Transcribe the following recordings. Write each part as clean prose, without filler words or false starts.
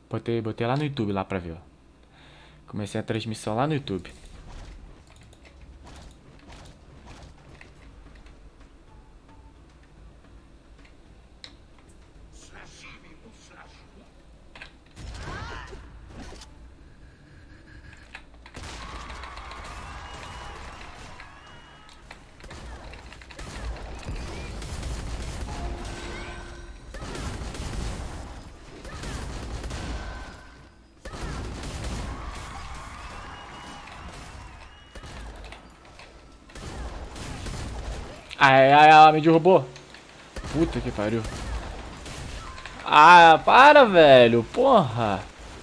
Botei lá no YouTube lá pra ver, ó. Comecei a transmissão lá no YouTube. Ai, ai, ai, me derrubou. Puta que pariu. Ah, para, velho. Porra.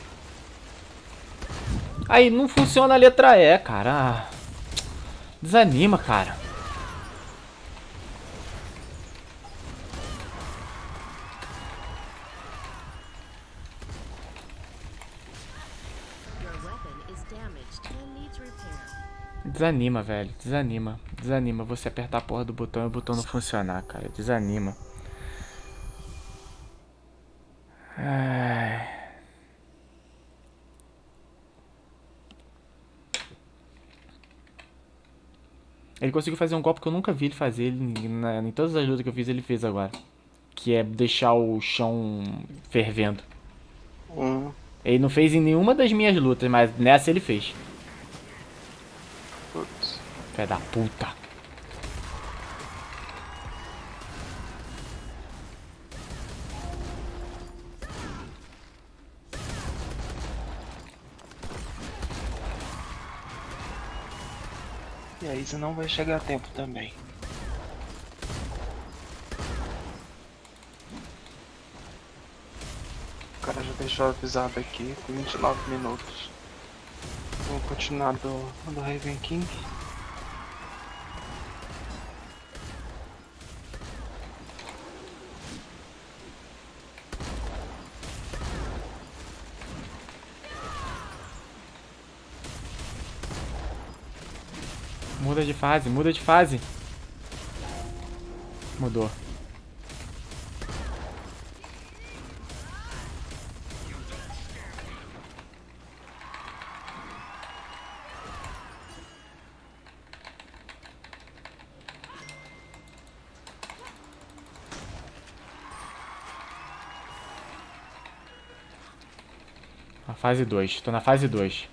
Aí, não funciona a letra E, cara. Ah, desanima, cara. Desanima, velho. Desanima. Desanima você apertar a porra do botão e o botão não funcionar, cara. Desanima. Ai. Ele conseguiu fazer um golpe que eu nunca vi ele fazer. Em todas as lutas que eu fiz, ele fez agora. Que é deixar o chão fervendo. Ele não fez em nenhuma das minhas lutas, mas nessa ele fez. Putz. Filha da puta. E aí você não vai chegar a tempo também. O cara já deixou avisado aqui com 29 minutos. Vou continuar do Raven King. Muda de fase, muda de fase. Mudou. Na fase 2, tô na fase 2.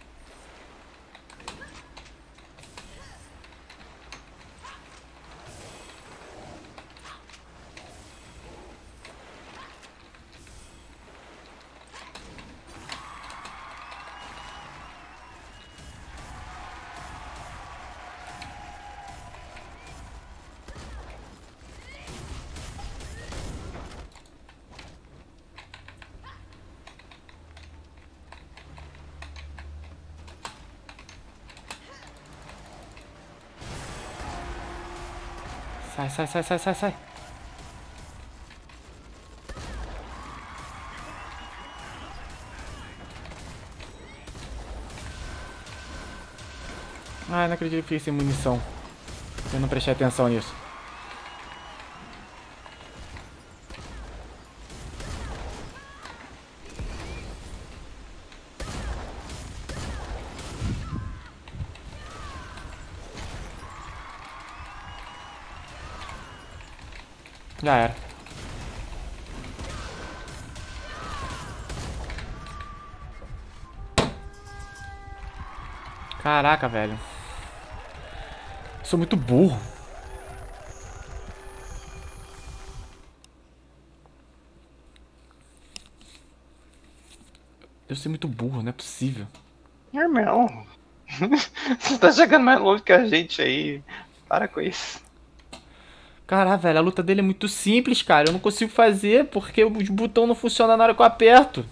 Sai, sai, sai, sai, sai, sai. Ah, não acredito que fiquei sem munição. Eu não prestei atenção nisso. Já era. Caraca, velho. Sou muito burro. Eu sou muito burro, não é possível. Não. Você tá chegando mais longe que a gente aí. Para com isso. Caralho, velho, a luta dele é muito simples, cara. Eu não consigo fazer porque o botão não funciona na hora que eu aperto.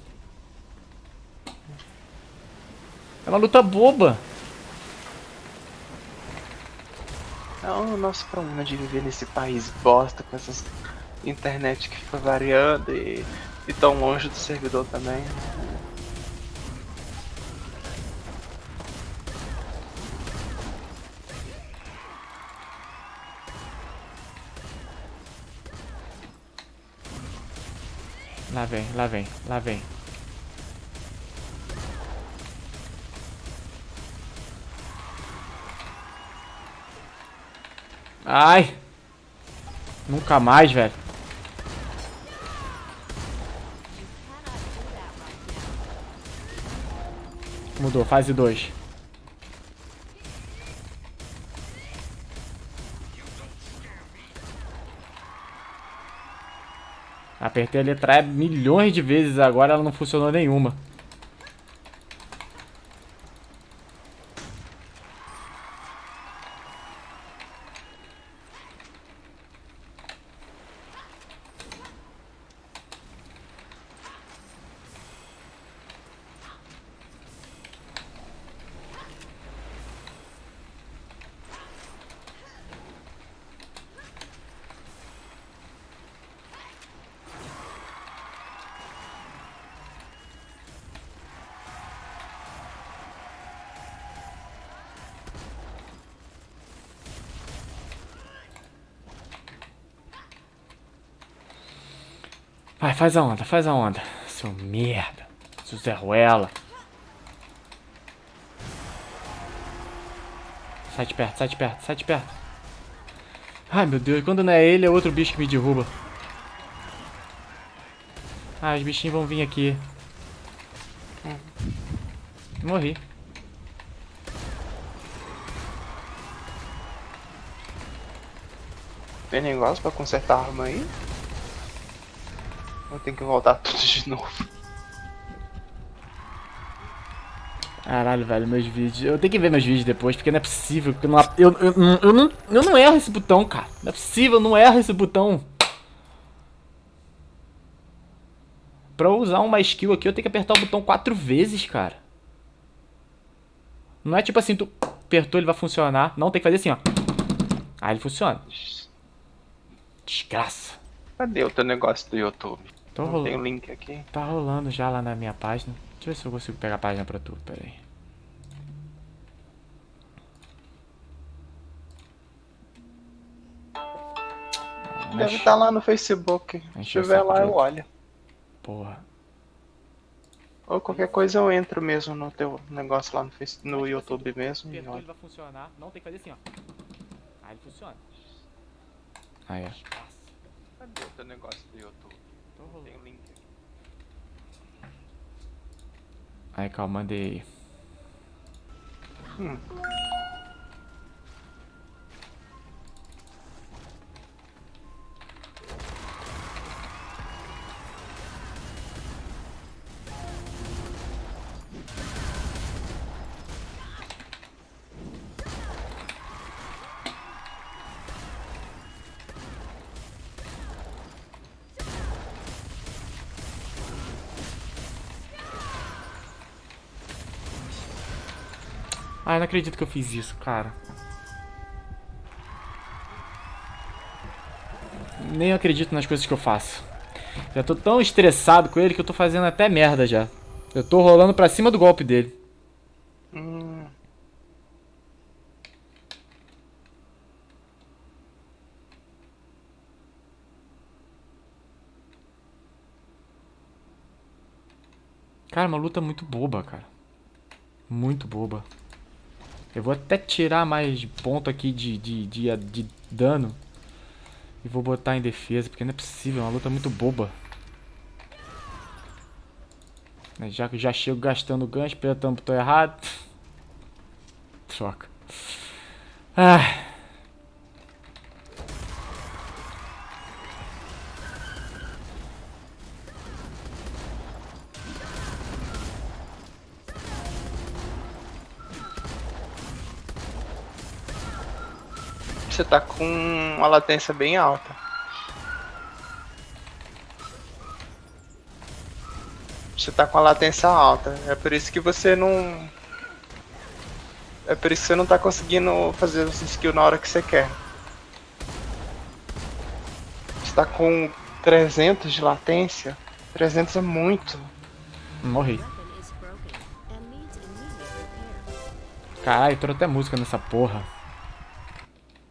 É uma luta boba. É o nosso problema de viver nesse país bosta com essas internet que fica variando e tão longe do servidor também. Lá vem, lá vem, lá vem. Ai. Nunca mais, velho. Mudou, fase 2. Apertei a letra E milhões de vezes, agora ela não funcionou nenhuma. Vai, faz a onda, faz a onda. Seu merda. Seu Zé Ruela. Sai de perto, sai de perto, sai de perto. Ai, meu Deus, quando não é ele, é outro bicho que me derruba. Ah, os bichinhos vão vir aqui. Morri. Tem negócio pra consertar a arma aí? Ou tem que voltar tudo de novo? Caralho, velho, meus vídeos. Eu tenho que ver meus vídeos depois, porque não é possível que eu não erro esse botão, cara. Não é possível, eu não erro esse botão. Pra eu usar uma skill aqui, eu tenho que apertar o botão 4 vezes, cara. Não é tipo assim, tu apertou, ele vai funcionar. Não, tem que fazer assim, ó. Aí ele funciona. Desgraça. Cadê o teu negócio do YouTube? Não tem o link aqui. Tá rolando já lá na minha página. Deixa eu ver se eu consigo pegar a página pra tu, pera aí. Deve estar lá no Facebook. Se tiver lá, eu olho. Porra. Ou qualquer coisa eu entro mesmo no teu negócio lá no YouTube mesmo. Ele vai funcionar. Não, tem que fazer assim, ó. Aí ele funciona. Aí, ó. Cadê o teu negócio do YouTube? Tem o link aqui. Aí, calma, mandei aí. Ai, não acredito que eu fiz isso, cara. Nem acredito nas coisas que eu faço. Já tô tão estressado com ele que eu tô fazendo até merda já. Eu tô rolando pra cima do golpe dele. Cara, uma luta muito boba, cara. Muito boba. Eu vou até tirar mais ponto aqui de dano. E vou botar em defesa, porque não é possível, é uma luta muito boba. Já chego gastando gancho, apertando o botão errado. Troca. Ah. Você tá com uma latência bem alta. Você tá com a latência alta. É por isso que você não... É por isso que você não tá conseguindo fazer os skills na hora que você quer. Você tá com 300 de latência. 300 é muito. Morri. Caralho, entrou até música nessa porra.